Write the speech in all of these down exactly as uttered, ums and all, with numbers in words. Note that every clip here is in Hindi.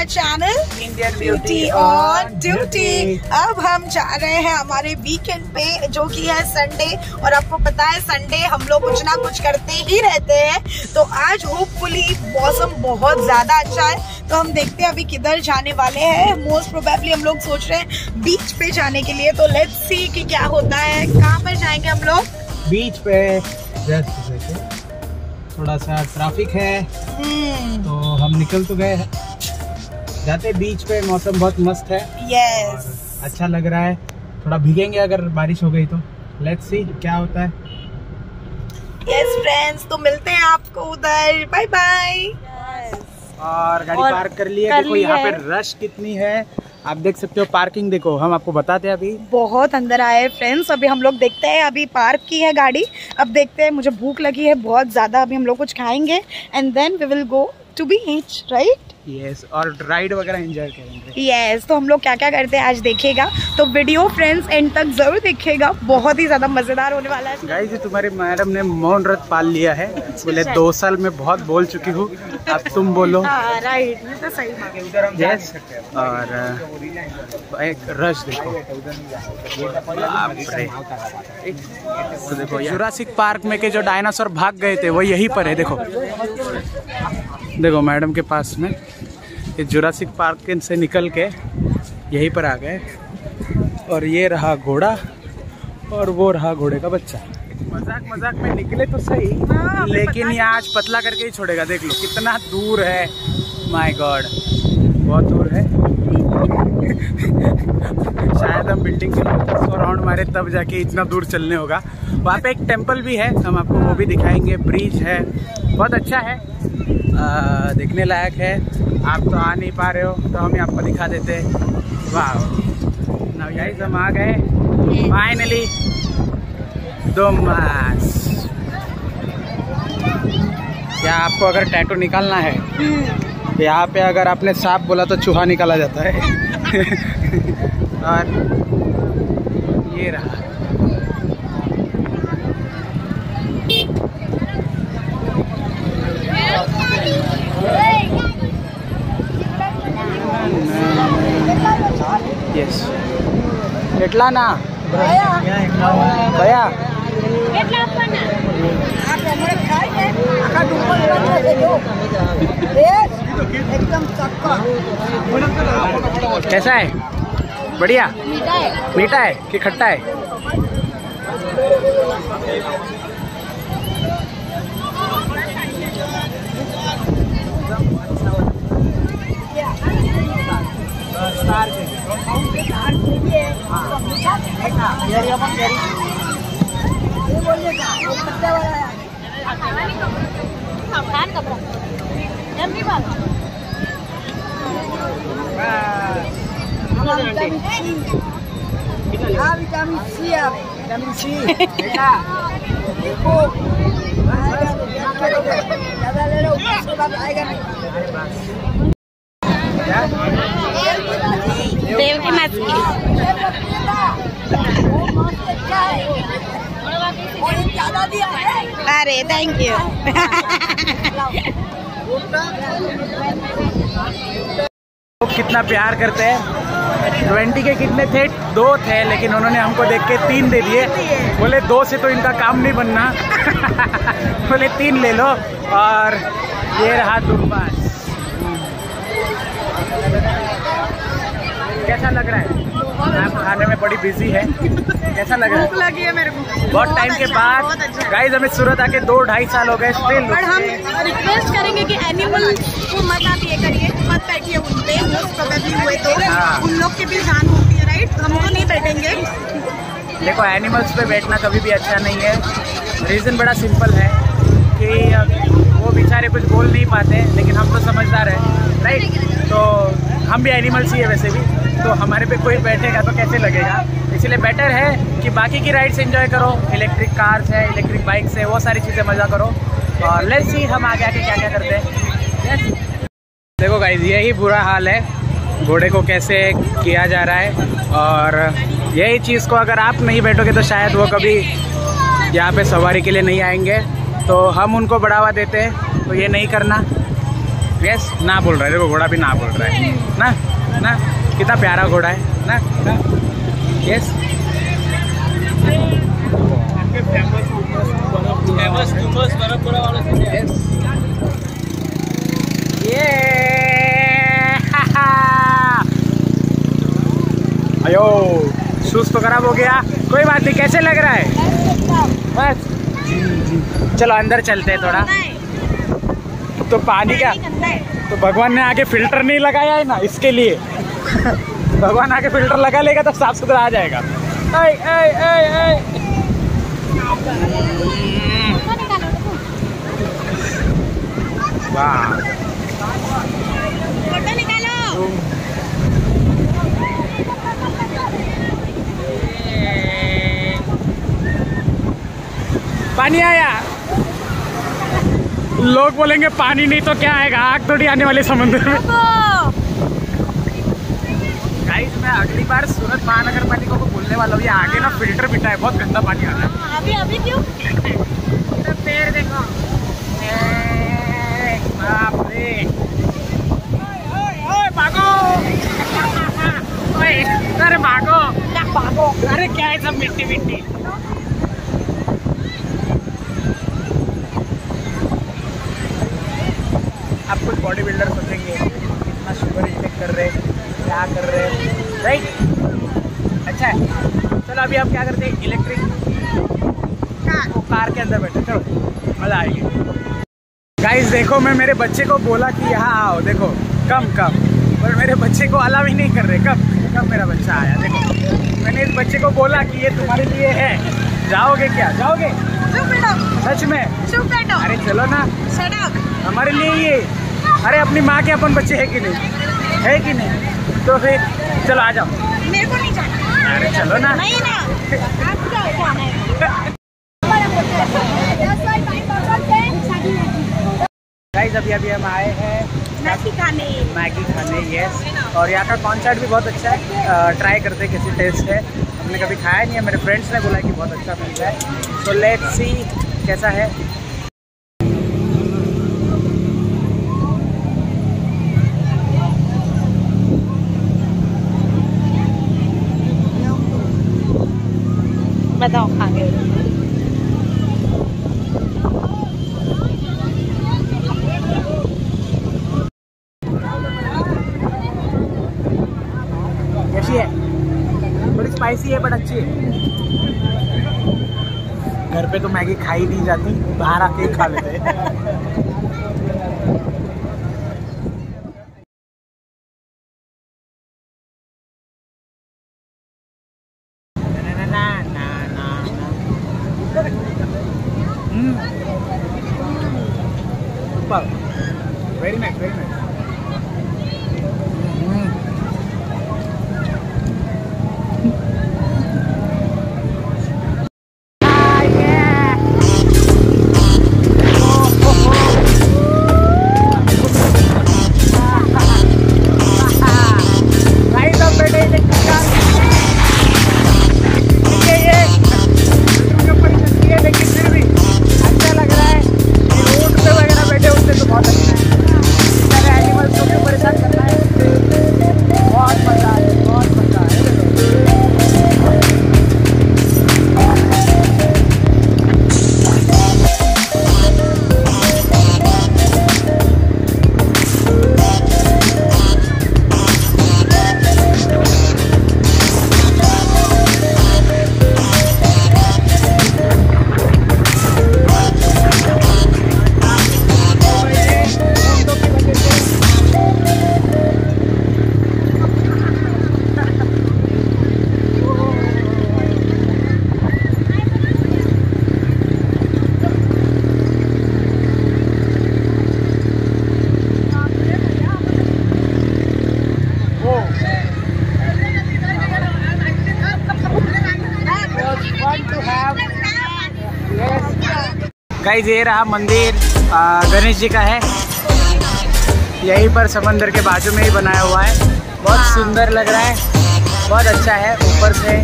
Channel Indian beauty on duty. अब हम जा रहे हैं हमारे वीकेंड पे, जो कि है संडे, और आपको पता है संडे हम लोग कुछ ना कुछ करते ही रहते हैं। तो आज होपफुली मौसम बहुत ज्यादा अच्छा है, तो हम देखते हैं अभी किधर जाने वाले हैं। मोस्ट प्रोबेबली हम लोग सोच रहे हैं बीच पे जाने के लिए, तो लेट्स सी कि क्या होता है। कहाँ पर जाएंगे हम लोग? बीच पे। थोड़ा सा ट्रैफिक है तो हम निकल तो गए हैं, जाते बीच पे। मौसम बहुत मस्त है, यस अच्छा लग रहा है। थोड़ा भीगेंगे अगर बारिश हो गई तो, लेट्स सी क्या होता है। यस फ्रेंड्स, तो मिलते हैं आपको उधर। Bye bye. और गाड़ी और पार्क कर ली है। देखो यहाँ पे रश कितनी है, आप देख सकते हो। पार्किंग देखो, हम आपको बताते हैं। अभी बहुत अंदर आए हैं फ्रेंड्स। अभी हम लोग देखते हैं, अभी पार्क की है गाड़ी। अब देखते हैं, मुझे भूख लगी है बहुत ज्यादा। अभी हम लोग कुछ खाएंगे and then we will go to beach, right? Yes, और राइड वगैरह एंजॉय करेंगे। यस, तो हम लोग क्या क्या करते हैं आज देखिएगा। तो वीडियो फ्रेंड्स एंड तक जरूर देखिएगा, बहुत ही ज्यादा मजेदार होने वाला है। गाइस, जी तुम्हारी मैडम ने मौन व्रत पाल लिया है। बोले दो साल में बहुत बोल चुकी हूँ, अब तुम बोलो। राइट, ये तो सही बात है। यस, और एक रश देखो, बाप रे। तो देखो जुरासिक पार्क में के जो डायनासोर भाग गए थे वो यहीं पर है। देखो देखो मैडम के पास में ये जुरासिक पार्क से निकल के यहीं पर आ गए। और ये रहा घोड़ा और वो रहा घोड़े का बच्चा। मजाक मजाक में निकले तो सही, लेकिन ये आज पतला करके ही छोड़ेगा। देख लो कितना दूर है, माय गॉड बहुत दूर है। शायद हम बिल्डिंग के सौ राउंड मारे तब जाके इतना दूर चलने होगा। वहाँ पे एक टेम्पल भी है, हम आपको वो भी दिखाएंगे। ब्रिज है, बहुत अच्छा है, आ, देखने लायक है। आप तो आ नहीं पा रहे हो तो हम आपको दिखा देते। वाह, नाउ गाइस हम आ गए फाइनली डोमास। क्या आपको अगर टैटू निकालना है, यहाँ पे अगर आपने सांप बोला तो चूहा निकाला जाता है। और ये रहा यस। કેટલા ના ભયા कैसा है? बढ़िया? मीठा है। मीठा है कि खट्टा है? विटामिन सी है, विटामिन सी। देखो ज़्यादा ले लो, उसके बाद आएगा नहीं। देव की मछली। अरे थैंक यू। कितना प्यार करते हैं। ट्वेंटी के कितने थे? दो थे, लेकिन उन्होंने हमको देख के तीन दे दिए। बोले दो से तो इनका काम नहीं बनना। बोले तीन ले लो। और ये रहा डुम्बास। कैसा लग रहा है? आप खाने में बड़ी बिजी है, कैसा लग रहा है? भूख लगी है मेरे को बहुत टाइम के बाद। अच्छा। गाइस, हमें सूरत आके दो ढाई साल हो गए स्टिल। पर हम रिक्वेस्ट करेंगे कि एनिमल को मत आप ये करिए, मत बैठिए उन पे। हुए तो उन लोग की भी जान होती है, राइट? हम तो नहीं बैठेंगे। देखो, एनिमल्स पे बैठना कभी भी अच्छा नहीं है। रीज़न बड़ा सिंपल है कि वो बेचारे कुछ बोल नहीं पाते, लेकिन हम तो समझदार हैं, राइट? तो हम भी एनिमल्स ही है वैसे भी, तो हमारे पे कोई बैठेगा तो कैसे लगेगा। इसलिए बेटर है कि बाकी की राइड्स एंजॉय करो। इलेक्ट्रिक कार्स है, इलेक्ट्रिक बाइक्स है, वो सारी चीज़ें मज़ा करो। और लेट्स सी हम आगे आके क्या क्या करते हैं। देखो गाइस, यही बुरा हाल है, घोड़े को कैसे किया जा रहा है। और यही चीज़ को अगर आप नहीं बैठोगे तो शायद वो कभी यहाँ पे सवारी के लिए नहीं आएंगे। तो हम उनको बढ़ावा देते हैं, तो ये नहीं करना। यस ना बोल रहा है, देखो घोड़ा भी ना बोल रहा है ना ना, कितना प्यारा घोड़ा है ना ना। यस ये अयो शूज तो खराब हो गया, कोई बात नहीं। कैसे लग रहा है? बस जी जी, चलो अंदर चलते हैं थोड़ा। तो पानी का तो भगवान ने आगे फिल्टर नहीं लगाया है ना, इसके लिए भगवान आगे फिल्टर लगा लेगा तो साफ सुथरा आ जाएगा। ऐ ऐ ऐ ऐ वाह, फोटो निकालो। पानी आया। लोग बोलेंगे पानी नहीं तो क्या आएगा, आग थोड़ी आने वाली समुद्र में। गाइस मैं अगली बार सूरत महानगर पालिका को बोलने वाला हूँ, ये आगे ना फिल्टर बिठा है, बहुत गंदा पानी आ रहा है। अभी अभी क्यों? पेड़ देखो, बाप रे, भागो, अरे भागो भागो, अरे क्या है सब मिट्टी मिट्टी। आप कुछ बॉडी बिल्डर सोचेंगे इतना शुगर इंटेक कर रहे, क्या कर रहे, राइट? अच्छा है, चलो अभी आप क्या करते हैं, इलेक्ट्रिक वो कार के अंदर बैठे, चलो मजा आएगी। गाइस देखो, मैं मेरे बच्चे को बोला कि यहाँ आओ, देखो कम कम, पर मेरे बच्चे को अलाउ ही नहीं कर रहे। कब कब मेरा बच्चा आया, देखो मैंने इस बच्चे को बोला कि ये तुम्हारे लिए है, जाओगे क्या, जाओगे? सच में? अरे चलो ना, हमारे लिए ये, अरे अपनी माँ के अपन बच्चे है कि नहीं, है कि नहीं? तो फिर चलो आ जाओ। मेरे को नहीं जाना। अरे चलो ना। नहीं ना, आपको जाना है। गाइस अभी अभी हम आए हैं मैगी खाने मैगी खाने यस, और यहाँ का कॉन्सर्ट भी बहुत अच्छा है, ट्राई करते हैं कैसी टेस्ट है। हमने कभी खाया नहीं है, मेरे फ्रेंड्स ने बोला कि बहुत अच्छा मिलता है, सो लेट्स सी कैसा है। बताओ खा के। कैसी है? थोड़ी स्पाइसी है बट अच्छी है। घर पे तो मैगी खाई नहीं जाती, बाहर आके खा लेते हैं। Very nice, very nice. Guys ये रहा मंदिर, गणेश जी का है, यहीं पर समंदर के बाजू में ही बनाया हुआ है। बहुत सुंदर लग रहा है, बहुत अच्छा है ऊपर से।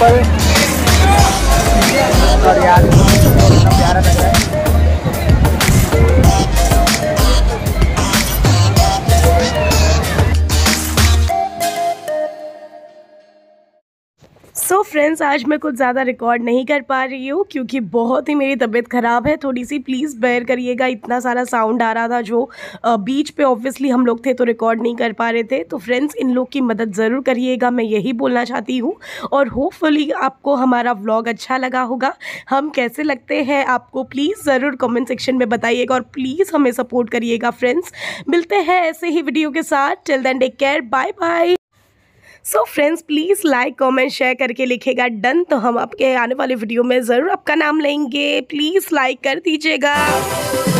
सिंपल और यार कितना प्यारा लग रहा है। सो so फ्रेंड्स, आज मैं कुछ ज़्यादा रिकॉर्ड नहीं कर पा रही हूँ क्योंकि बहुत ही मेरी तबीयत ख़राब है थोड़ी सी। प्लीज़ बेयर करिएगा, इतना सारा साउंड आ रहा था जो बीच पे ऑब्वियसली हम लोग थे तो रिकॉर्ड नहीं कर पा रहे थे। तो फ्रेंड्स, इन लोग की मदद ज़रूर करिएगा, मैं यही बोलना चाहती हूँ। और होपफुली आपको हमारा व्लॉग अच्छा लगा होगा। हम कैसे लगते हैं आपको प्लीज़ ज़रूर कॉमेंट सेक्शन में बताइएगा और प्लीज़ हमें सपोर्ट करिएगा फ्रेंड्स। मिलते हैं ऐसे ही वीडियो के साथ। Till then take care, bye bye. So friends, please like comment share करके लिखेगा डन, तो हम आपके आने वाले वीडियो में ज़रूर आपका नाम लेंगे। प्लीज़ लाइक कर दीजिएगा।